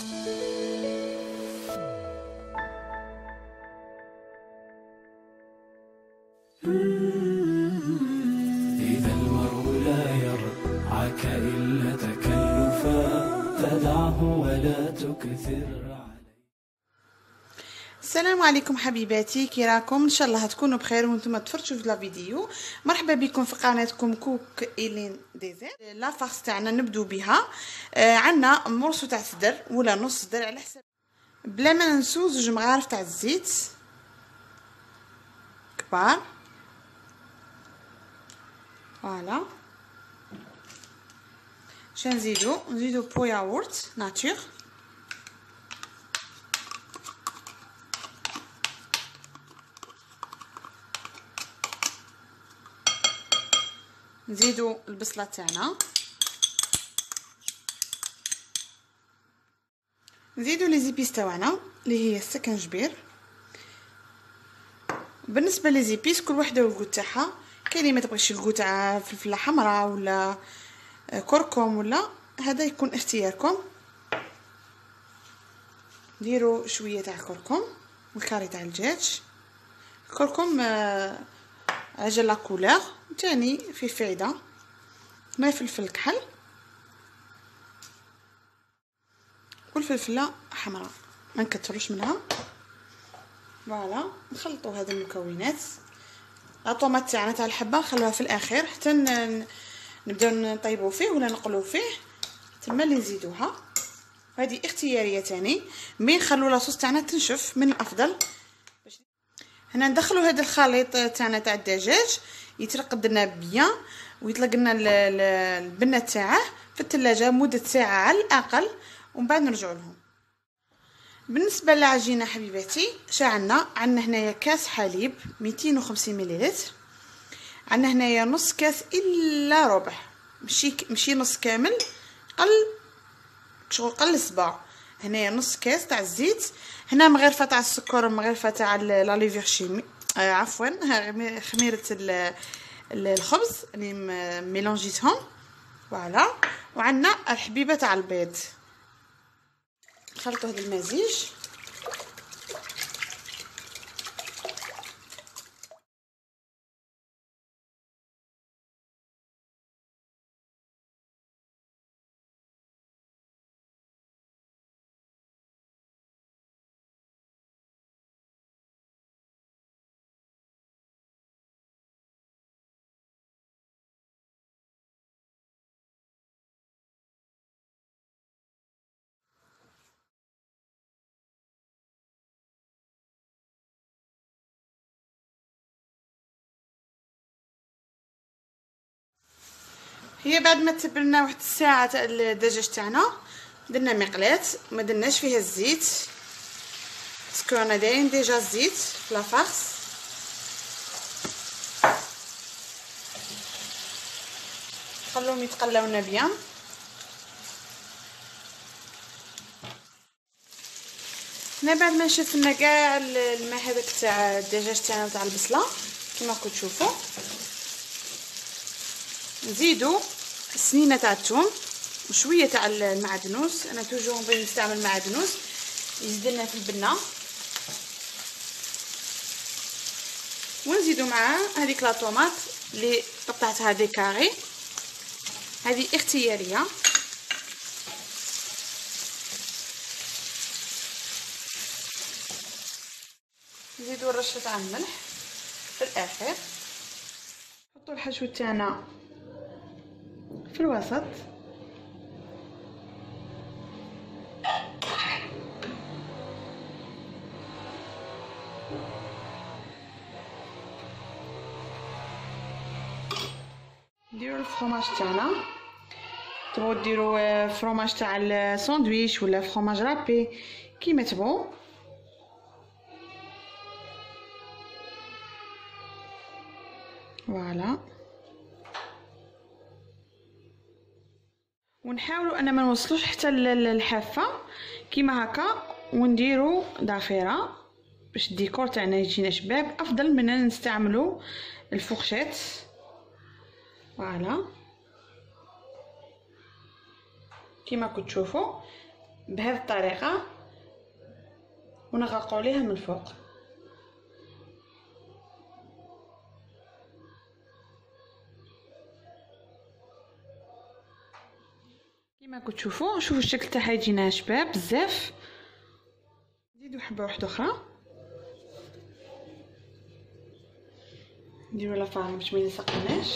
إذا المرء لا يرعاك إلا تكلفا فدعه ولا تكثر. السلام عليكم حبيباتي، كي راكم؟ ان شاء الله هتكونوا بخير وانتم تفرجوا في الفيديو. مرحبا بكم في قناتكم كوك إيلين ديزير. لا فاس تاعنا نبدو بها. عندنا مرصو تاع صدر ولا نص صدر على حسب، بلا ما ننسو زوج مغارف تاع الزيت كبار. فوالا شنو نزيدو بو ياغورت ناتور، نزيدو البصله تاعنا، نزيدو لي زيبيس تاعنا اللي هي السكنجبير. بالنسبه لي زيبيس كل وحده والكو تاعها، كاين اللي ما تبغيش الكو تاع فلفله حمراء ولا كركم، ولا هذا يكون اختياركم. ديروا شويه تاع كركم والكاري تاع الدجاج. الكركم عجل لا كولور تاني في فايده. ما فلفل كحل والفلفله حمراء ما نكثروش منها. فوالا نخلطوا هذه المكونات. الطوماط تاعنا تاع الحبه نخلوها في الاخير حتى نبداو نطيبوا فيه ولا نقلوا فيه تما اللي نزيدوها. هذه اختياريه تاني، مي نخلوا لاصوص تاعنا تنشف من الافضل. هنا ندخلوا هذا الخليط تاعنا تاع الدجاج يترقد لنا بيان ويطلق لنا البنه تاعه في الثلاجه مده ساعه على الاقل، ومن بعد نرجعوا لهم. بالنسبه للعجينه حبيباتي عندنا هنايا كاس حليب 250 مليلتر، عندنا هنايا نص كاس الا ربع، ماشي نص كامل، قل صباع. هنايا نص كاس تاع الزيت، هنا مغرفه تاع السكر ومغرفه تاع لا ليفير شيمي، عفوا خميره الخبز اللي ميلونجيتهم. فوالا، وعندنا الحبيبه تاع البيض. نخلطوا هذا المزيج. هي بعد ما تبلنا واحد الساعه تاع الدجاج تاعنا، درنا مقلاة ما درناش فيها الزيت باسكو انا دايرين ديجا الزيت في لافارس. خلوهم يتقلاونا بيان. هنا بعد ما نشفنا كاع الماء هذاك تاع الدجاج تاعنا تاع البصله كما راكم تشوفوا، نزيدو سنينه تاع الثوم وشويه تاع المعدنوس. انا توجور نبغي نستعمل معدنوس يزيدلنا في البنه. ونزيدو معاه هذيك لا طوماط اللي قطعتها دي كاري، هذه اختياريه. نزيدو رشه تاع الملح في الاخر. نحطوا الحشو تاعنا في الوسط. نديرو الفرomاج تاعنا، تبغوا ديروا فرomاج تاع الساندويش ولا فرomاج رابي كيما تبغوا. فوالا، ونحاولوا ان ما نوصلوش حتى للحافه كيما هكا، ونديروا ضفيره باش الديكور تاعنا يجينا شباب افضل من نستعملوا الفورشيت. فوالا كيما كنتوا تشوفوا بهذه الطريقه ونغرقوا عليها من الفوق. كما كتشوفوا شوفوا الشكل تاعها يجينا شباب بزاف. نزيدو حبه واحده اخرى، نديرو لا فارم باش ما يلصقناش.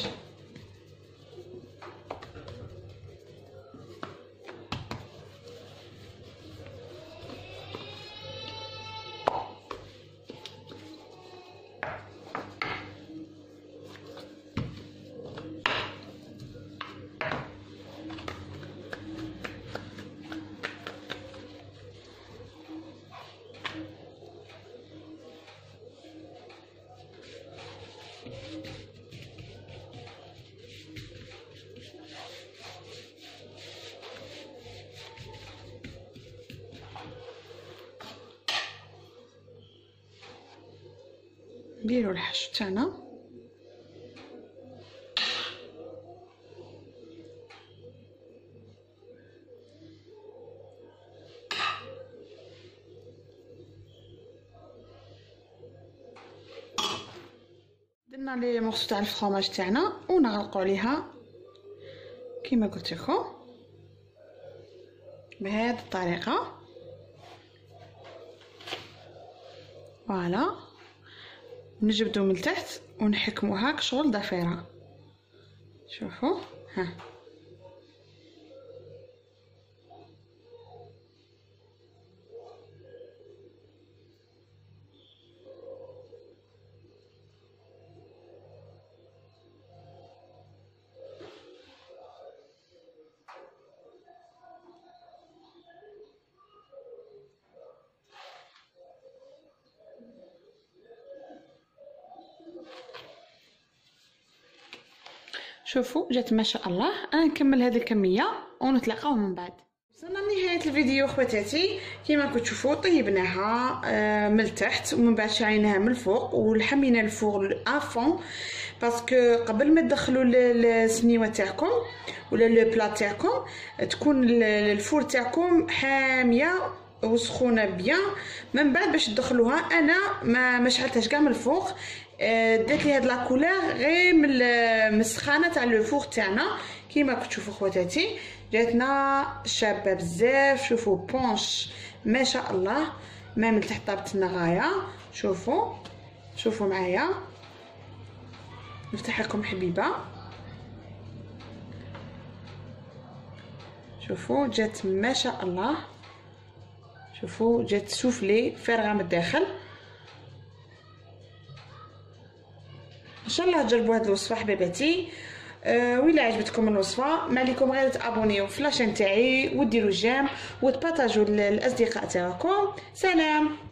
نديرو الحشو تاعنا. درنا لي مورسو تاع الفرomاج تاعنا ونغلقوا عليها كما قلت لكم بهذه الطريقه. فوالا نجبدو من التحت ونحكموها كشغل ضفيره. شوفوا ها شوفوا جات ما شاء الله. انا نكمل هذه الكميه ونتلاقاو من بعد. وصلنا لنهايه الفيديو خواتاتي. كما كتشوفوا طيبناها من التحت ومن بعد شعيناها من الفوق ولحمينا الفوق افون باسكو قبل ما تدخلوا السنيوه تاعكم ولا لو بلا تاعكم تكون الفور تاعكم حاميه وسخونه بيان. من بعد باش تدخلوها انا ما شعلتهاش كاع من الفوق، درت لي هاد لا كولور غير من السخانه تاع لو فور تاعنا. كيما كتشوفوا خواتاتي جاتنا شابه بزاف. شوفوا بونش ما شاء الله، ما من تحت طابت لنا غايه. شوفوا معايا، نفتح لكم حبيبه. شوفوا جات ما شاء الله. شوفوا جات سوفلي فارغه من الداخل. ان شاء الله تجربوا هذه الوصفه حبيباتي. وإلا عجبتكم الوصفه ما عليكم غير تابونيو في لاشين تاعي وديروا جيم وتبارطاجوا للاصدقاء تاعكم. سلام.